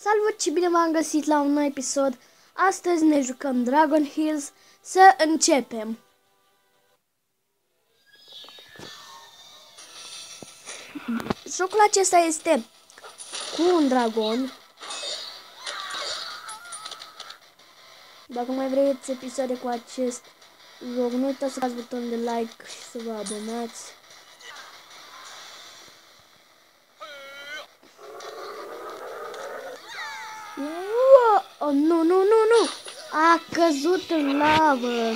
Salut și bine v-am găsit la un nou episod. Astăzi ne jucăm Dragon Hills. Să începem. Jocul acesta este cu un dragon. Dacă mai vreți episoade cu acest joc, nu uitați să dați butonul de like și să vă abonați. Oh, nu! A căzut în lavă.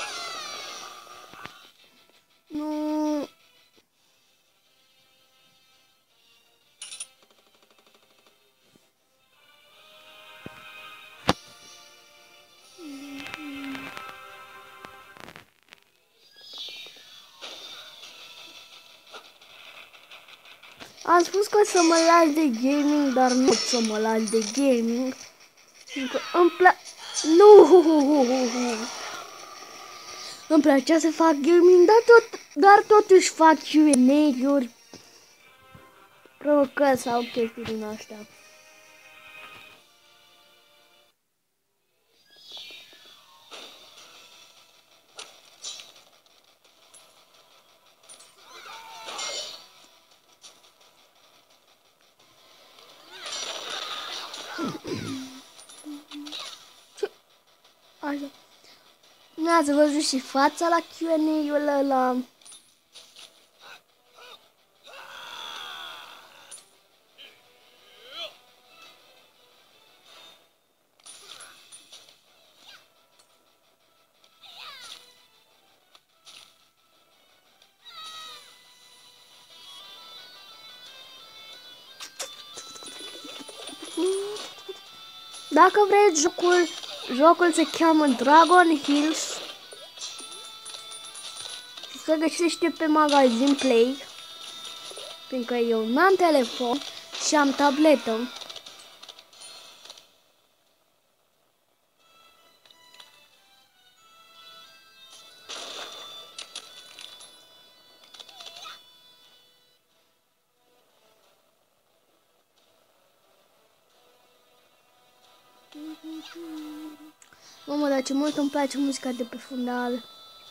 Nu. Am spus că o să mă las de gaming, dar nu o să mă las de gaming. Fiindcă îmi Nu! Îmi plăcea să fac gaming, dar totuși fac Q&A-uri, provocări sau chestii din astea. Așa. N-ați văzut și fața la Q&A-ul ăla? Dacă vreți jocul se cheamă Dragon Hills și se găsește pe magazin Play, fiindcă eu n-am telefon și am tabletă. Mamă, dar ce mult îmi place muzica de pe fundal.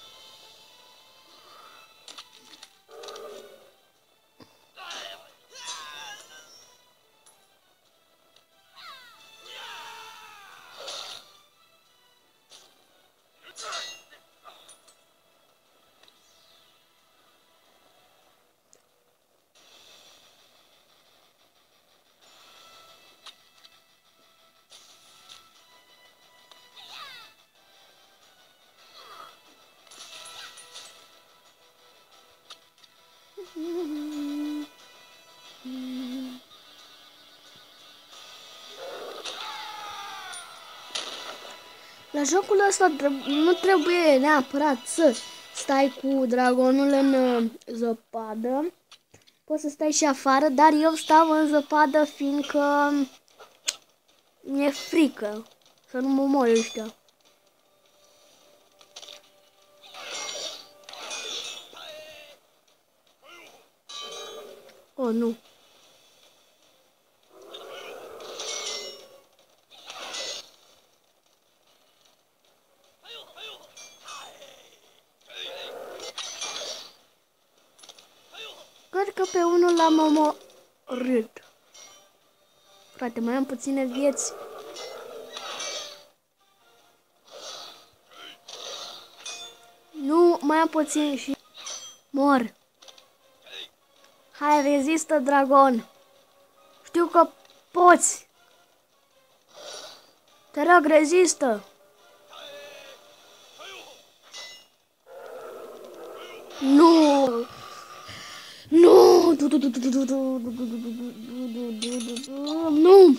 La jocul ăsta nu trebuie neapărat să stai cu dragonul în zăpadă. Poți să stai și afară, dar eu stau în zăpadă fiindcă mi-e frică să nu mă mor ăștia. Oh, nu. Cred că pe unul l-am omorât. Frate, mai am puține vieți. Nu, mai am puțin și mor. Hai, rezistă, dragon. Știu că poți. Te rog, rezistă. Nu. Nu. Nu.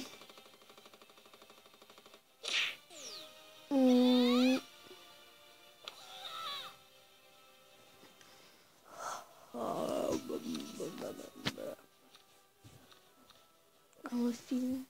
Am film.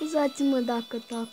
Scuzați-mă dacă tac.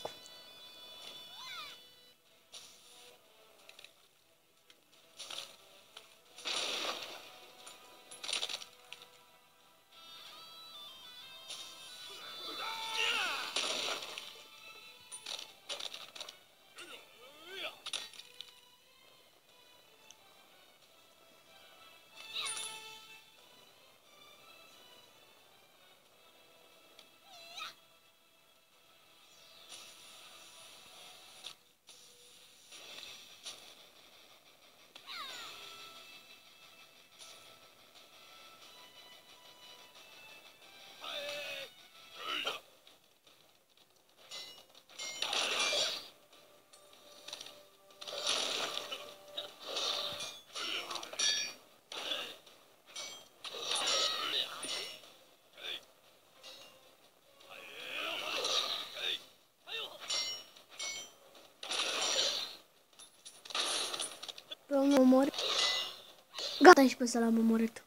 L-am omorât. Gata, și pe ăsta l-am omorât.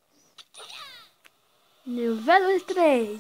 Nivelul 3.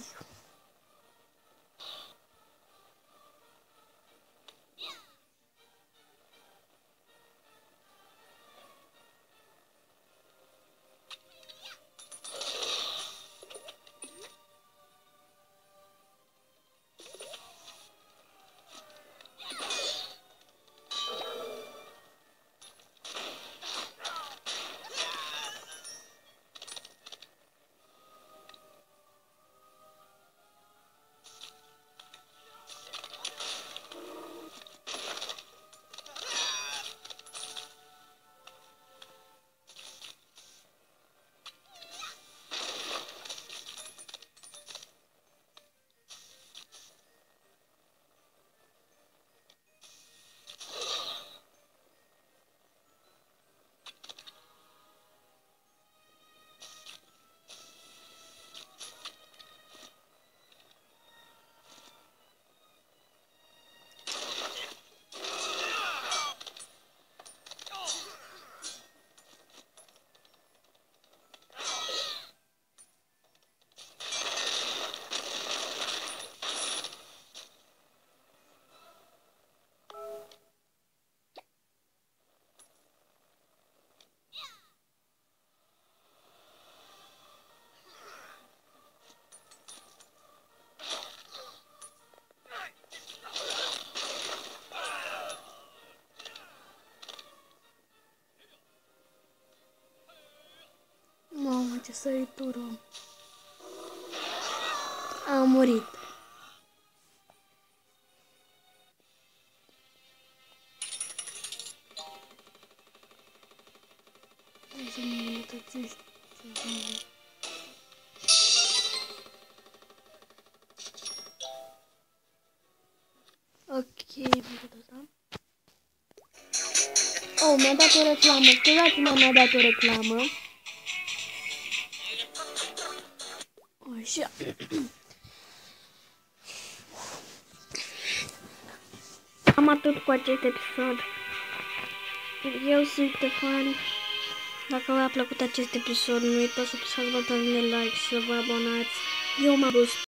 Mamă, ce săritură. Am murit. Hai să mă îmbunătățesc. Ok, da. Oh, mi-a dat o reclamă. Scuzați-mă, mi-a dat o reclamă. Așa. Am atât cu acest episod. Eu sunt Ștefan. Dacă v-a plăcut acest episod, nu uitați să apăsați butonul de like și să vă abonați. Eu m-am dus